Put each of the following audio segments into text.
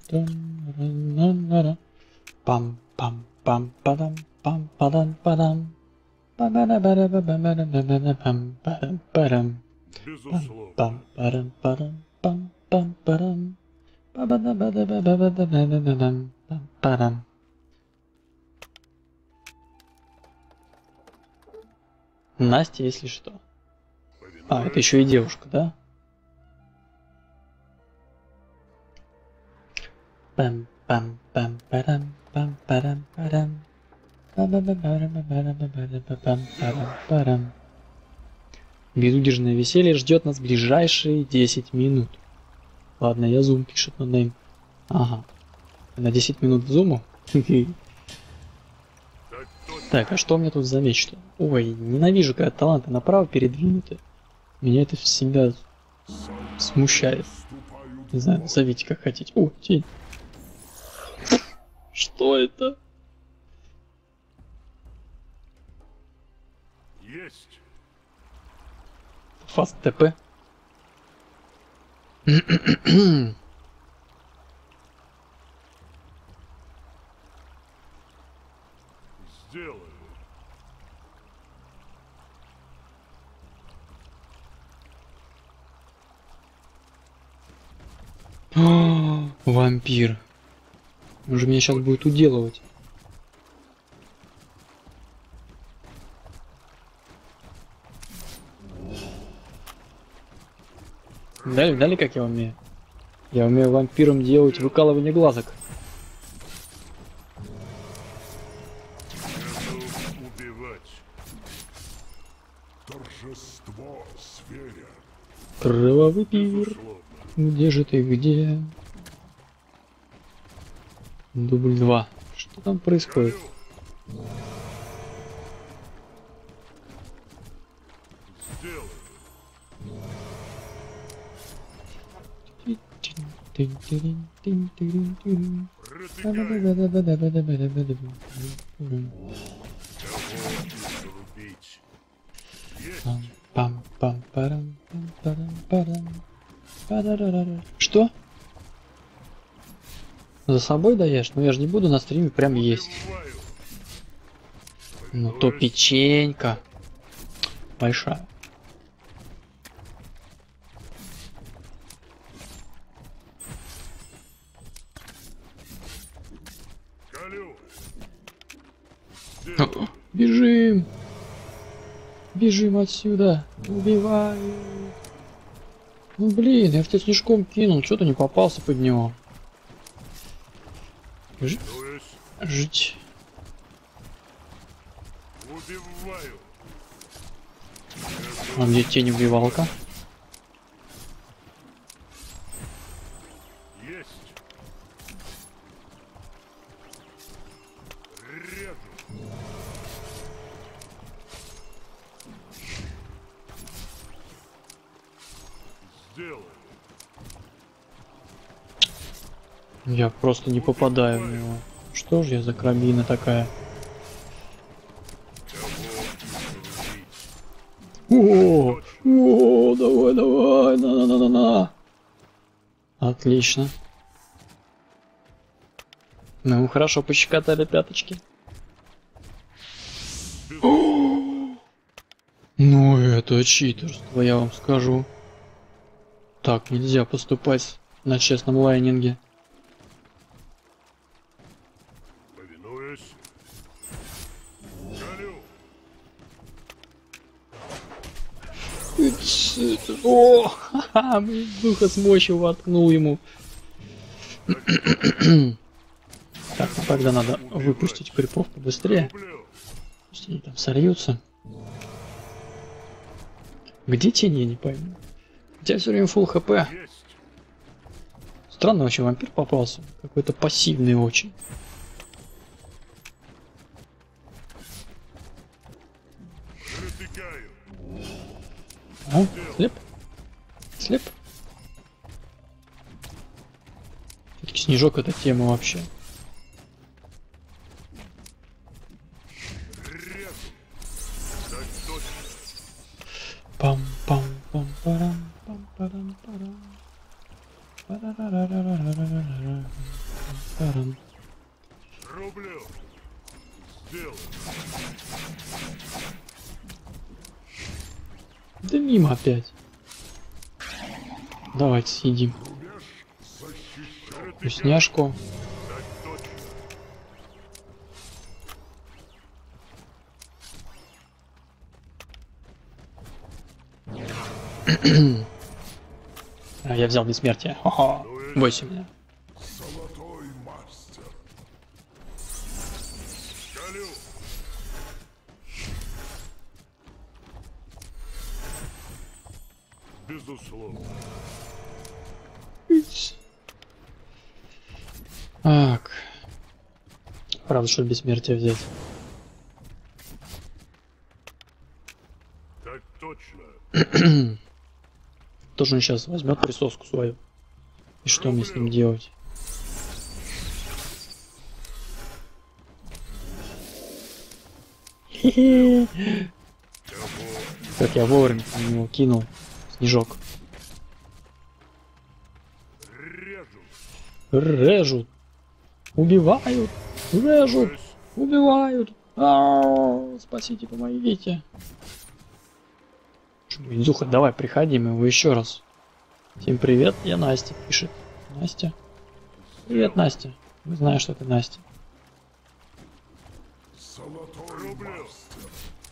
Пам пам пам падам пам падам падам. Пам-парам-парам-парам. Безусловно. Пам-парам-парам-пам-пам-парам. Па-ба-да-ба-да-ба-да-ба-да-ба-дам. Пам-парам. Настя, если что. А, это еще и девушка, да? Пам-пам-пам-парам, пам-парам-парам. Па-ба-ба-ба-ба-ба-ба-ба-ба-пам-парам-парам. Безудержное веселье ждет нас в ближайшие 10 минут. Ладно, я зум пишет на name. Ага. На 10 минут в зуму? Так, а что у меня тут за меч-то? Ой, ненавижу, когда таланты направо передвинуты. Меня это всегда смущает. Не знаю, назовите как хотите. О, тень. Что это? Есть. Фаст ТП. Сделаю. Вампир. Он же меня сейчас будет уделывать. Дали, как я умею? Я умею вампиром делать выкалывание глазок. Готов убивать. Торжество зверя. Кровавый пир. Безусловно. Где же ты, где? Дубль 2. Что там происходит? Сделаю. Протыкаю. Зарубить. Есть. Пам-пам-парам, пам-парам-парам. Па-да-да-да-да. Что? За собой даешь? Ну я же не буду на стриме прям есть. Убиваю. Ну то печенька. Большая. Колю. Сделаю. Бежим! Бежим отсюда! Убивай! Ну блин, я в тебя снежком кинул, что-то не попался под него. Дуюсь. Жить. Убиваю. А где тень убивалка? Есть. Режу. Сделаю. Я просто не попадаю в него. Что же я за крабина такая? О, давай, давай, на. Отлично. Ну, хорошо, пощекотали пяточки. Ну, это читерство, я вам скажу. Так нельзя поступать на честном лайнинге. Повинуюсь. Колю. О, ха-ха, блин, духа с мощью воткнул ему. Так, ну тогда надо выпустить крипов побыстрее. Люблю. Пусть они там сольются. Где тень, я не пойму. У тебя все время full хп. Есть. Странно очень вампир попался. Какой-то пассивный очень. Протыкаю. А? Слеп? Слеп? Все-таки снежок это тема вообще. Режу. Так точно. Пам-пам-пам-парам, пам-парам-парам. Па-ра-ра-ра-ра-ра-ра-ра. Рублю. Сделаю. Да мимо опять. Давайте съедим вкусняшку. Так точно. А, я взял бессмертие. Ха-ха. Бойся меня. Золотой мастер. Шалю. Безусловно. Так. Правда, что бессмертие взять. Так точно. Тоже он сейчас возьмет присоску свою. И что мне с ним делать? Хе-хе. Как я вовремя на него кинул снежок. Режу. Режут. Убивают. Режут. Убивают. Ау, спасите, помогите. Индюха, давай, приходи, мы его еще раз. Всем привет, я Настя, пишет. Настя. Привет, Настя. Не знаю, что ты Настя. Золотой Рублю. мастер.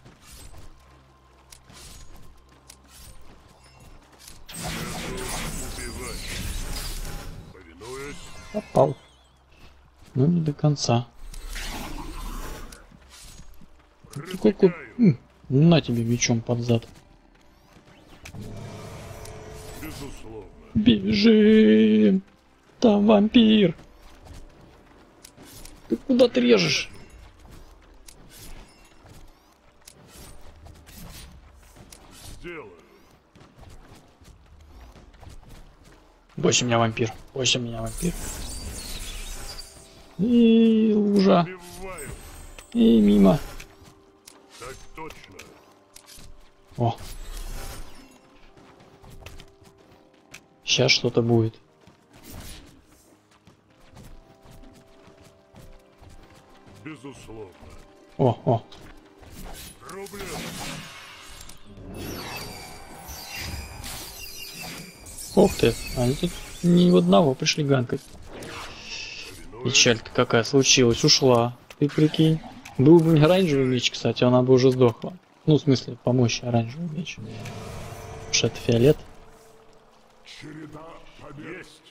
Убивать. Повинуюсь. Попал. Но не до конца. Сколько... Протыкаю. На тебе мечом под зад. Безусловно. Бежим! Там вампир! Ты куда ты режешь? Сделаю. Бойся меня, вампир. Бойся меня, вампир. И лужа. Убиваю. И мимо. Так точно. О. Сейчас что-то будет. Безусловно. О. Рублю. Ох ты. Они тут ни в одного пришли ганкать. Повинуюсь. Печалька какая случилась. Ушла. Ты прикинь. Был бы оранжевый меч, кстати, она бы уже сдохла. Ну, в смысле, помочь оранжевый меч. Потому что это фиолет. Череда побед. Есть.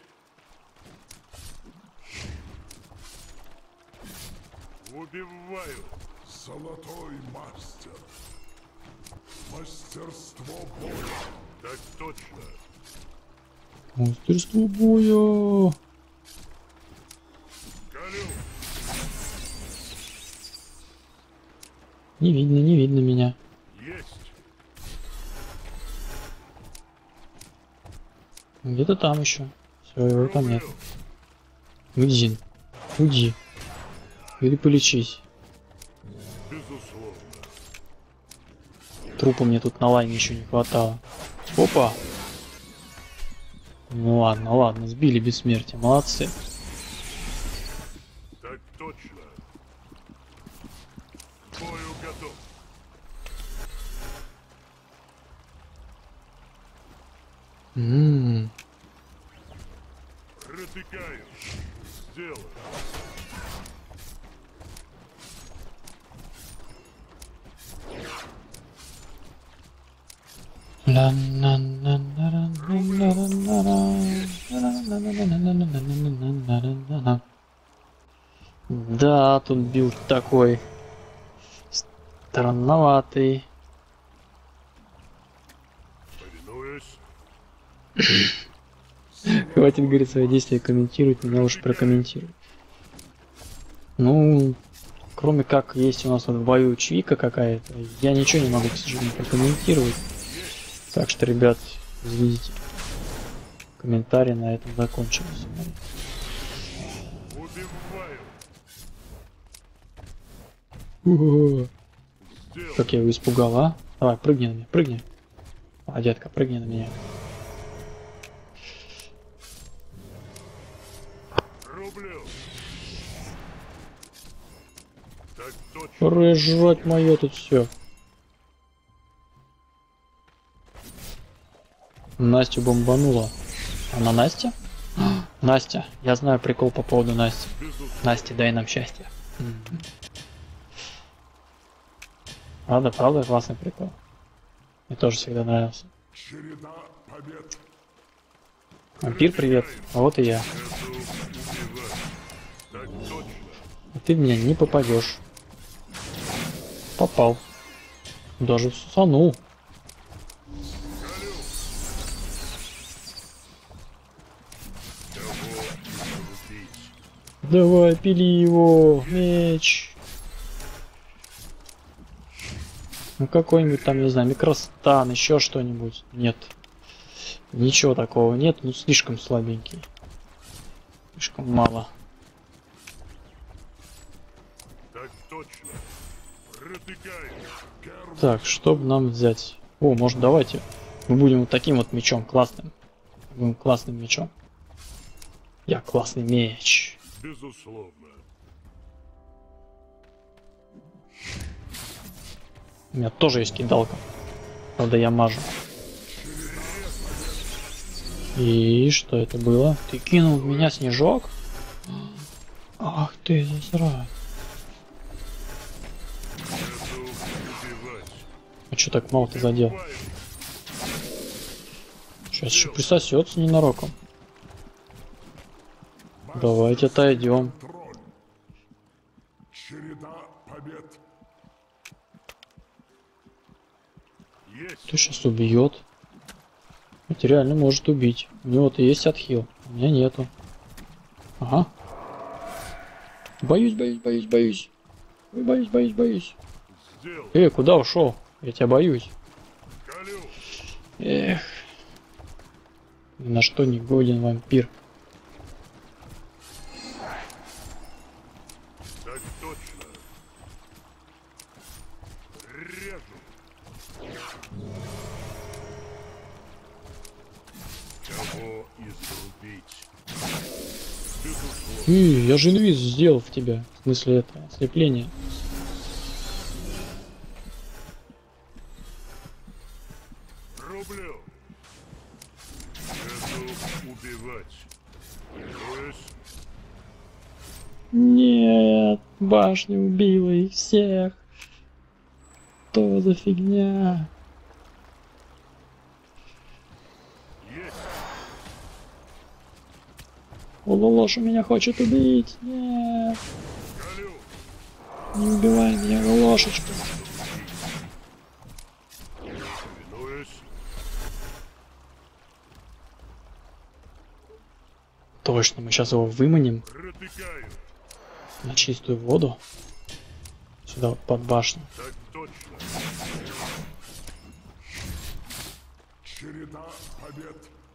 Убиваю. Золотой мастер. Мастерство боя. Так точно. Мастерство боя. Шалю. Не видно меня. Есть. Где-то там еще. Все, его там нет. Рублю. Уйди. Уйди. Или полечись. Безусловно. Трупа мне тут на лайне еще не хватало. Опа! Ну ладно, сбили бессмертие. Молодцы. Так точно. К бою готов. Протыкаю. Сделаю. Да, тут билд такой странноватый. Повинуюсь. Хватит, говорит, свои действия комментировать, меня лучше прокомментируй. Ну, кроме как есть у нас вот в бою чвика какая-то, я ничего не могу, к сожалению, прокомментировать. Так что, ребят, извините. Комментарий на этом закончился. Убиваю. Ого. Сделаю. Как я его испугал, а? Давай, прыгни на меня, прыгни. А, детка, прыгни на меня. Рублю. Так точно. Жрать мое тут все. Настю бомбанула. Она Настя? Настя, я знаю прикол по поводу Насти. Настя, дай нам счастье. Правда, правда, классный прикол. Мне тоже всегда нравился. Череда побед. Вампир, привет. А вот и я. Так точно. А ты в меня не попадешь. Попал. Даже сусанул. Давай, пили его, меч. Ну какой-нибудь там, не знаю, микростан, еще что-нибудь. Нет. Ничего такого нет, ну слишком слабенький. Слишком мало. Так точно. Протыкаю. Так, чтобы нам взять? О, может давайте. Мы будем вот таким вот мечом, классным. Будем классным мечом. Я классный меч. Безусловно. У меня тоже есть кидалка. Правда, я мажу. И что это было? Ты кинул в меня снежок? Ах ты, засрать. А что так мало ты задел? Сейчас еще присосется ненароком. Давайте отойдем. Контроль. Череда побед. Есть. Кто сейчас убьет? Это реально может убить. У него-то есть отхил. У меня нету. Ага. Боюсь, боюсь, боюсь, боюсь. Ой, боюсь, боюсь, боюсь. Сделал. Куда ушел? Я тебя боюсь. Колю. Эх. Ни на что не годен вампир. Так точно. Режу. Кого изрубить? Безусловно. Я же инвиз сделал в тебя. В смысле это, ослепление. Рублю. Готов убивать. То есть Нет, башня убила их всех. Что за фигня? есть. Лолоша меня хочет убить. Нет, Колю. не убивай меня, Лолошечка. Повинуюсь. Точно, мы сейчас его выманим Протыкаю. на чистую воду. Сюда вот под башню. Так точно. Череда побед.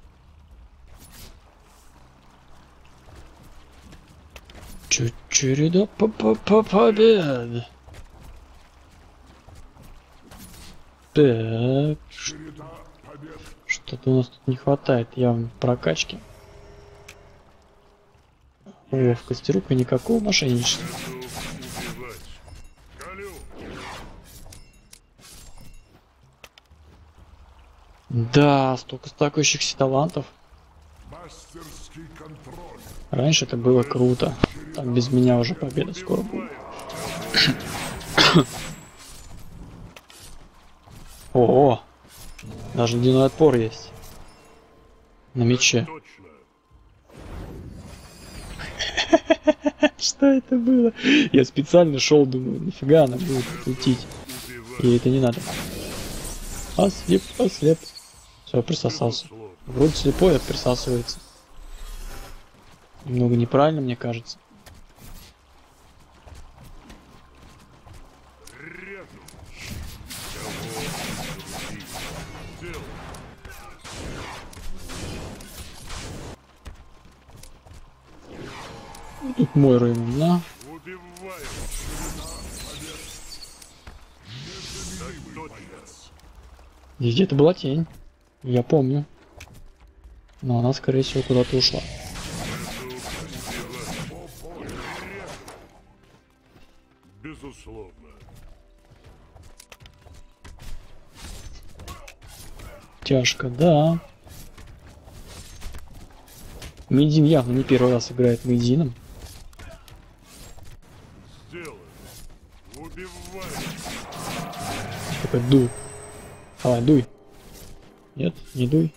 Череда побед. Так, Череда побед. что-то у нас тут не хватает явно прокачки. Ловкости рук и никакого мошенничества. Готов убивать. Колю. Да, столько стакающихся талантов. Мастерский контроль. Раньше это было круто. Там без меня уже победа скоро будет. О, даже ледяной отпор есть. На мече. Точно. Что это было? Я специально шел, думаю, нафига она будет лететь. Убивать. И это не надо. Ослеп, ослеп. Все, присосался. Безусловно. Вроде слепой, а присасывается. Немного неправильно, мне кажется. Режу. Кого изрубить? Сделал. И тут мой район, на. Убиваю. Так точно. И где-то была тень. Я помню. Но она, скорее всего, куда-то ушла. Безусловно. Тяжко, да. Медин явно не первый раз играет Медином. Сделано. Убиваю. Такой дуй. Давай, дуй. Нет, не дуй.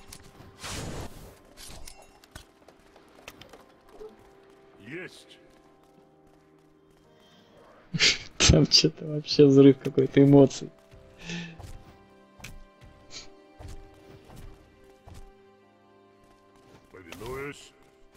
Есть. Там что-то вообще взрыв какой-то эмоций. Повинуюсь.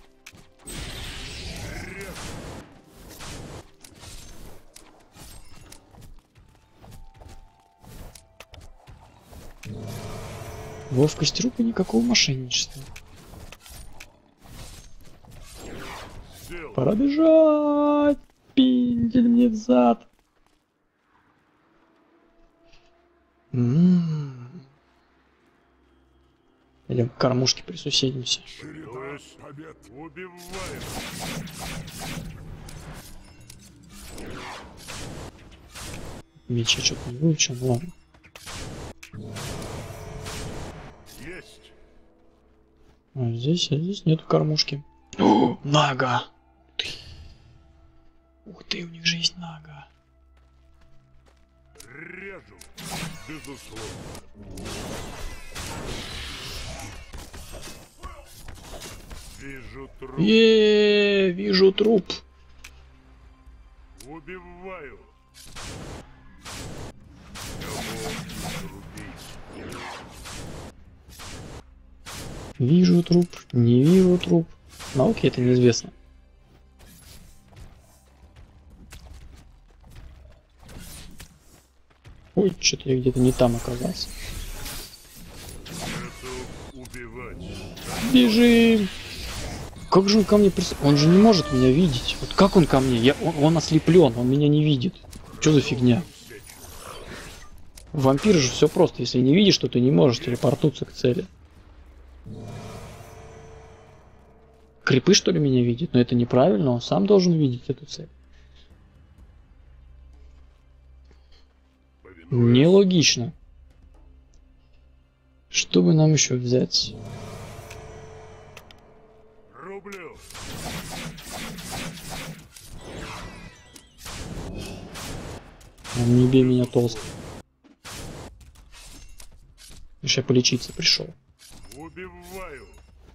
Ловкость рук и никакого мошенничества. Сделано. Пора бежать! Пиндель мне в зад! Идем к кормушке присуседимся. Череда побед. Убиваю. Меч я что-то не выучил, ну ладно. Есть. Здесь нету кормушки. О, нага! Ух ты, у них же есть нага. Режу. Безусловно. Вижу труп. Вижу труп. Убиваю. Кого зарубить? Вижу труп, не вижу труп. Науке это неизвестно. Ой, что-то я где-то не там оказался. Готов убивать. Бежим! Как же он ко мне Он же не может меня видеть. Вот как он ко мне? Он ослеплен, он меня не видит. Что за фигня? Вампир же все просто. Если не видишь, то ты не можешь телепортнуться к цели. Крипы, что ли, меня видит? Но это неправильно, он сам должен видеть эту цель. Нелогично. Что бы нам еще взять? Рублю. Не бей меня толсто. Я полечиться пришел. Убиваю.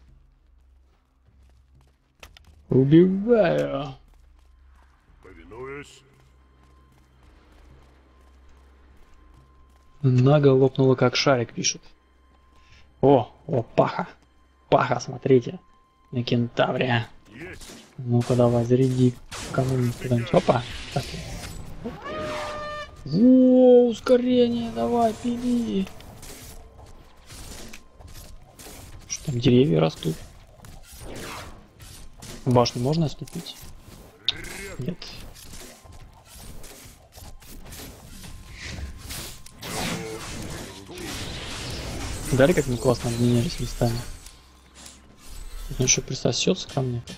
Убиваю. Повинуюсь. Нага лопнула как шарик, пишут. О, паха. Паха, смотрите. На кентаврия. Есть. Ну-ка давай, заряди кому-нибудь куда-нибудь. Опа. Так. Во, ускорение, давай, пили. Что там, деревья растут? В башню можно отступить? Нет. Дали как мы классно обменялись местами. Он еще присосется ко мне.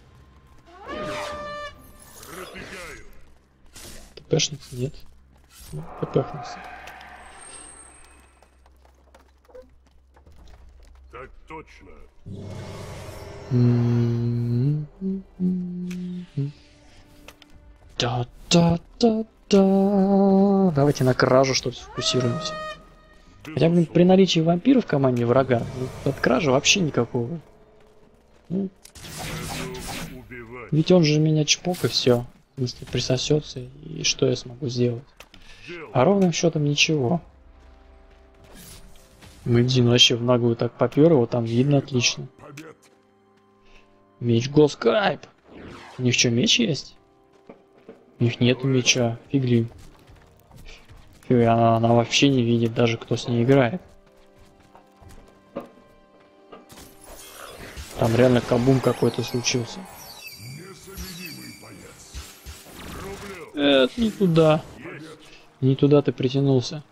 Пробегаю. ТПшница нет. Ну, ТПхнулся. Так точно. Да-да-да-да. Давайте на кражу что-то сфокусируемся. Хотя, блин, при наличии вампиров в команде врага, от кражи вообще никакого. Ну, Готов убивать. ведь он же меня чпок и все. В смысле, присосется, и что я смогу сделать? Дело. А ровным счетом ничего. Мэдин вообще в наглую так попер, его там видно отлично. Побед. Меч Госкайп. У них что, меч есть? У них нету меча. Фигли. Она вообще не видит даже, кто с ней играет. Там реально кабум какой-то случился. Незаменимый боец. Рублю. Это не туда. Есть. Не туда ты притянулся.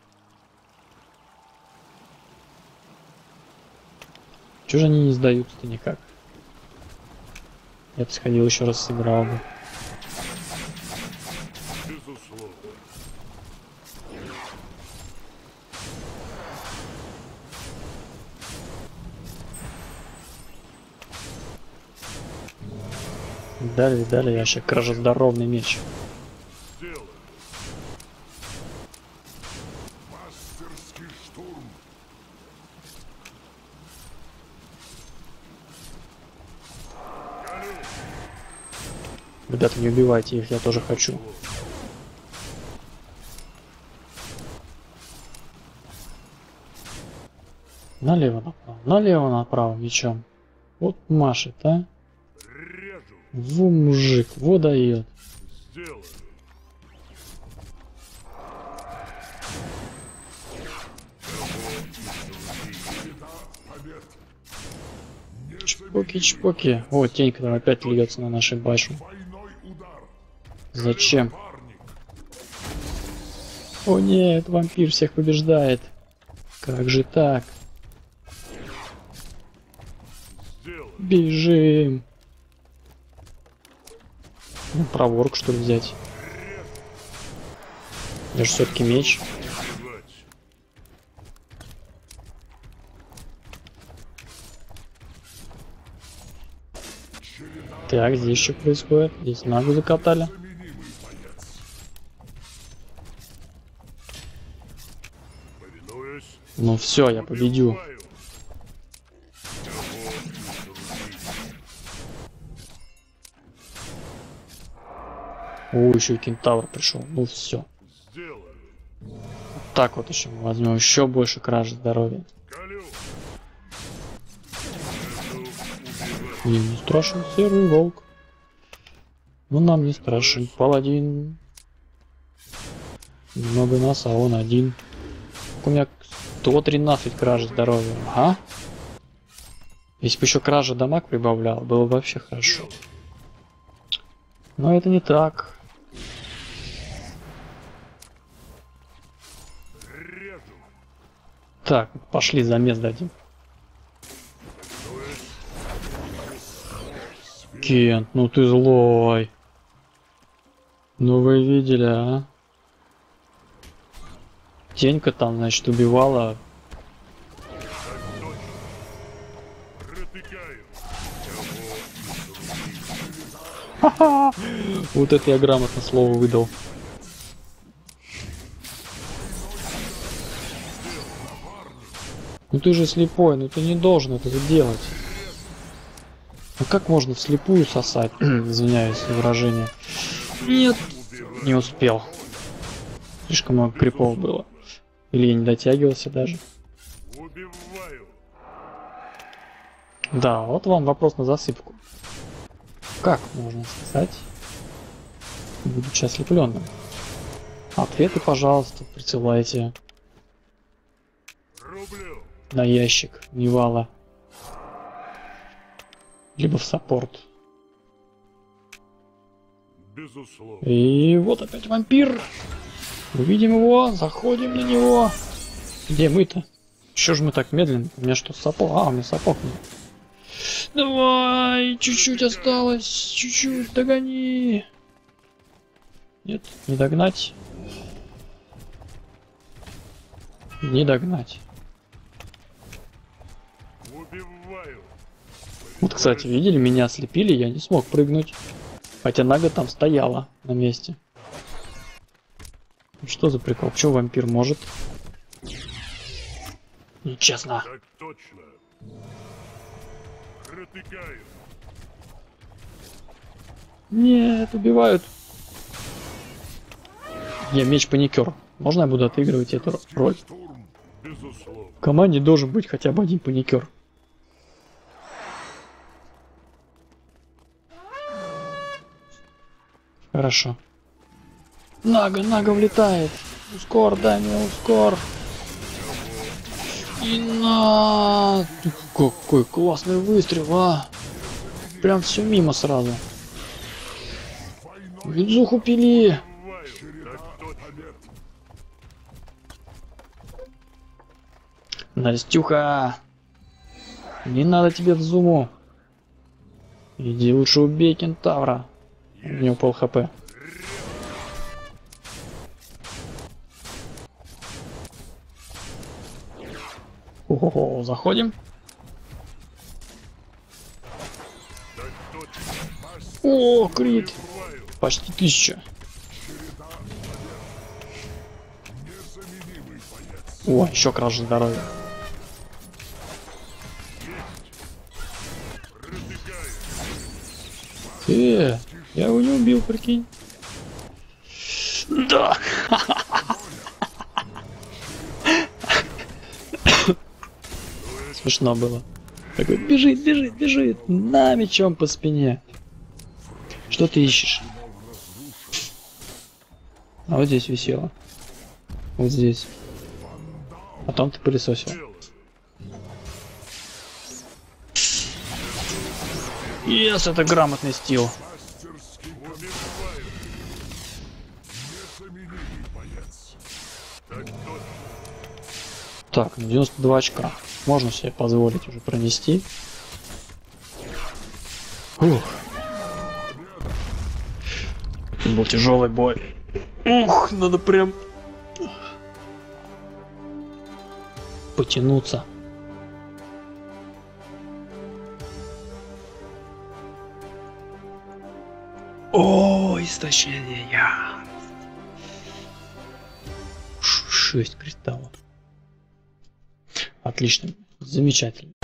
Чего же они не сдаются-то никак? Я бы сходил еще раз сыграл бы. Безусловно. Дали, я вообще кражездоровный меч. Сделано. Мастерский штурм. Ребята, не убивайте их, я тоже хочу. Налево направо мечом. Вот машет, а? Режу. Во, мужик, во дает. Сделано. Побед. Чпоки-чпоки. О, тень, которая опять льется на нашей башне. Двойной удар. Зачем? Парник. О нет, вампир всех побеждает. Как же так? Сделано. Бежим. Ну, проворк что ли взять? Я же все-таки меч. Убивать. Так, здесь что происходит? Здесь ногу закатали. Заменимый боец. Повинуюсь. Ну все, я победю. Убиваю. Кого изрубить? О, еще и кентавр пришел. Ну все. Сделано. Так вот еще мы возьмем еще больше кражи здоровья. Колю. Готов убивать. И не страшен серый волк. Ну нам не страшен паладин. Много нас, а он один. У меня 113 кражи здоровья. Ага. Если бы еще кража дамаг прибавлял, было бы вообще хорошо. Но это не так. Режу. Так, пошли замес дадим. Кент, ну ты злой. Ну вы видели, а? Тенька там, значит, убивала. Протыкаю. Кого изрубить? Ха-ха! Вот это я грамотно слово выдал. Ну ты же слепой, ну ты не должен это делать. Ну как можно вслепую сосать? Извиняюсь за выражение. Нет, не успел. Слишком много крипов было. Или я не дотягивался даже. Убиваю. Да, вот вам вопрос на засыпку. Как можно сосать, будучи ослепленным? Ответы, пожалуйста, присылайте Рублю. на ящик Невала. Либо в саппорт. Безусловно. И вот опять вампир. Увидим его, заходим на него. Где мы-то? Чё ж мы так медленно? У меня что, сапог? А, у меня сапог нет. Давай, чуть-чуть осталось, чуть-чуть, догони. Нет, не догнать. Не догнать. Убиваю. Вот, кстати, видели, меня ослепили, я не смог прыгнуть. Хотя Нага там стояла на месте. Что за прикол? Чё вампир может? Нечестно. Так точно. Протыкаю. Нет, убивают. Я меч-паникер. Можно я буду отыгрывать эту роль? Штурм. Безусловно. В команде должен быть хотя бы один паникер. Хорошо. Нага влетает. Ускор, дай мне ускор. И на... Какой классный выстрел, а! Прям все мимо сразу. Видзуху пили. Убиваю. Так точно. Побед. Настюха! Не надо тебе в зуму. Иди лучше убей кентавра. У него пол хп. Ого, заходим. Так точно. О, крит. Бываю. Почти 1000. Незаменимый боец. О, еще краже здоровья. Разбегаю. Я его не убил, прикинь. Да. Смешно было. Такой бежит, бежит, бежит. На мечом по спине. Что ты ищешь? А вот здесь висело. Вот здесь. Потом ты пылесосил. Дело. Yes, это грамотный стил. Мастерски Убиваю. незаменимый боец. Так точно. Так, ну 92 очка. Можно себе позволить уже пронести. Фух. Это был тяжелый бой. Ух, надо прям потянуться. О, истощение я. 6 кристаллов. Отлично, замечательно.